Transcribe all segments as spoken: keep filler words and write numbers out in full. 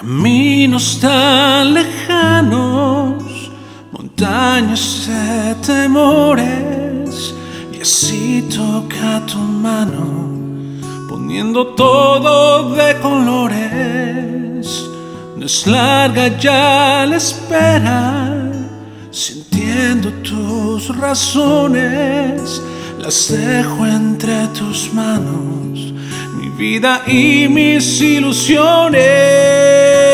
Caminos tan lejanos, montañas de temores, y así toca tu mano, poniendo todo de colores. No es larga ya la espera, sintiendo tus razones, las dejo entre tus manos, mi vida y mis ilusiones.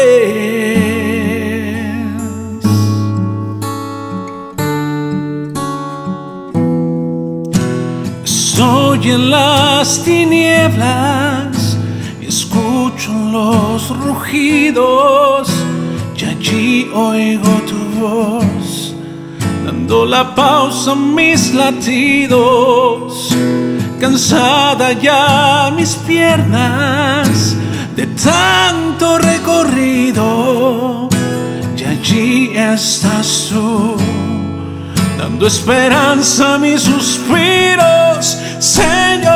Estoy en las tinieblas y escucho los rugidos, y allí oigo tu voz, dando la pausa a mis latidos. Cansada ya mis piernas de tanto recorrido, y allí estás tú, dando esperanza a mis suspiros, Señor.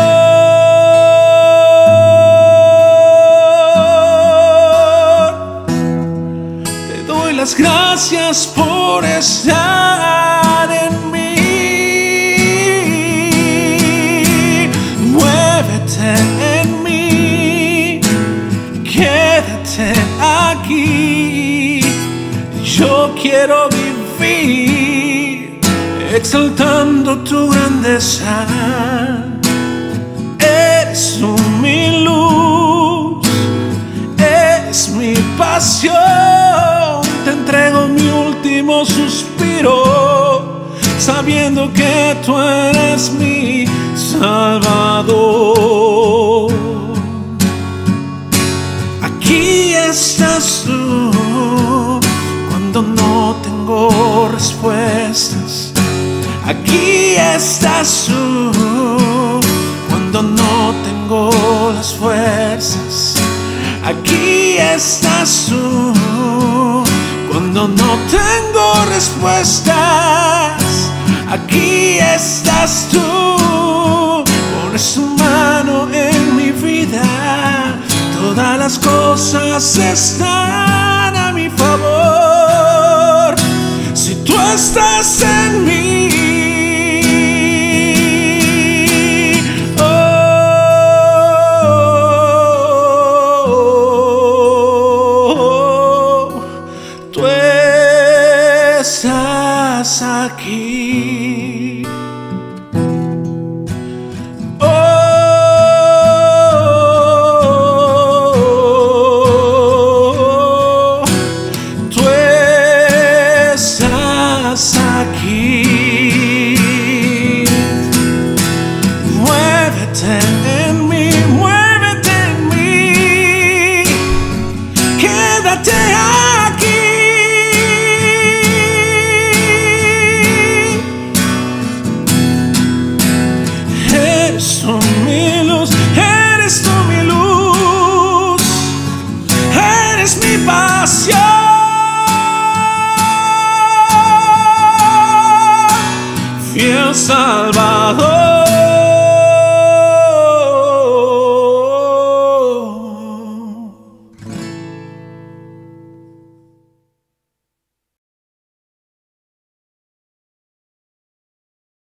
Te doy las gracias por estar en mí. Muévete en mí, quédate aquí. Yo quiero vivir exaltando tu grandeza. Eres tú mi luz, eres mi pasión. Te entrego mi último suspiro, sabiendo que tú eres mi Salvador. Aquí estás tú cuando no tengo respuestas. Aquí estás tú cuando no tengo las fuerzas. Aquí estás tú cuando no tengo respuestas. Aquí estás tú, pones tu mano en mi vida, todas las cosas están a mi favor. Si tú estás en